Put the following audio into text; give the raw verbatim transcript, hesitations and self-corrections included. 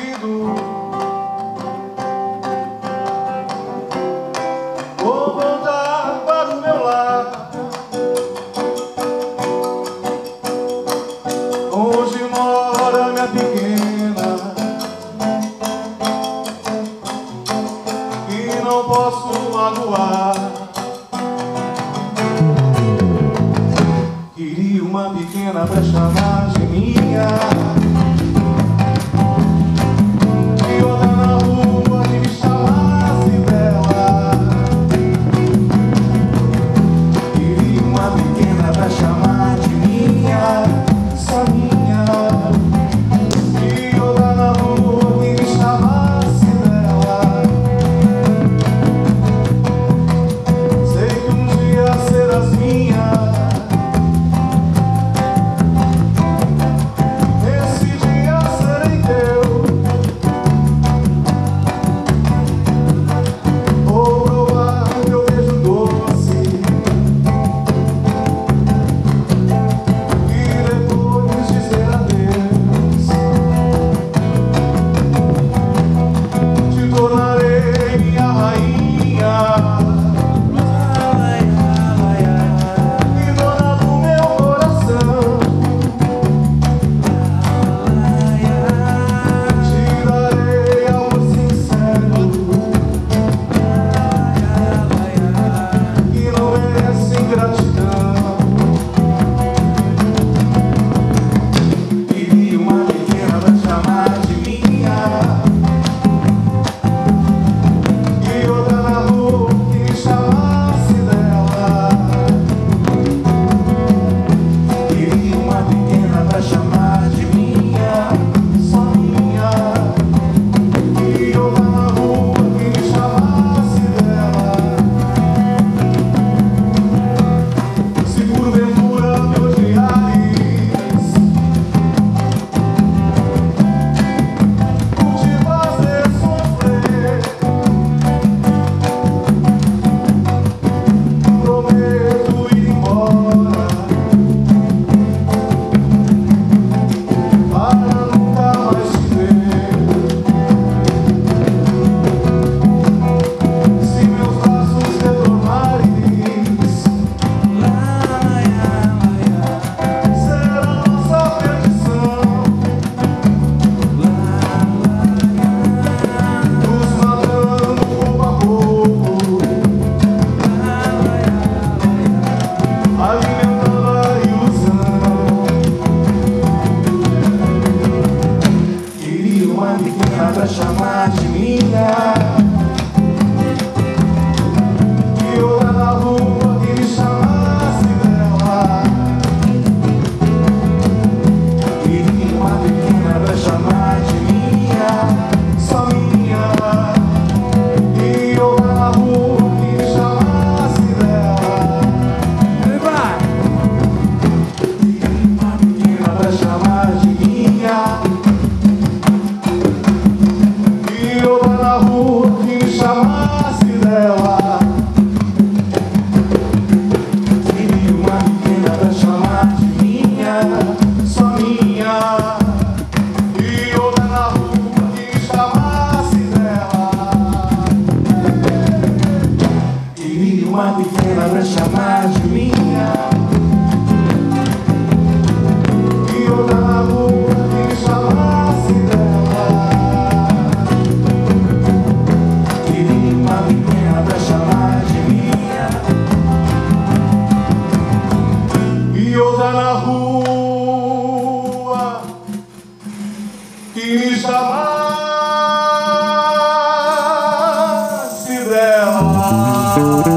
ouvido. Vou voltar para o meu lar, onde mora minha pequena, e não posso magoar. Queria uma pequena pra chamar de minha, e outra na rua que me chamasse dela. Queria uma pequena pra chamar de minha, só minha, e outra na rua que me chamasse dela. Sei que um dia serás minha, pra chamar de minha, e outra na rua que me chamasse dela. Queria uma pequena pra chamar de minha, só minha, e outra na rua que me chamasse dela. Queria uma pequena pra chamar de minha, e outra na rua que me chamasse dela. Queria uma pequena pra chamar de minha, só minha, e outra na rua que me chamasse dela. Queria uma pequena pra chamar de minha, e outra na rua que me chamasse dela. Pra chamar de minha, e outra na rua que me chamasse dela.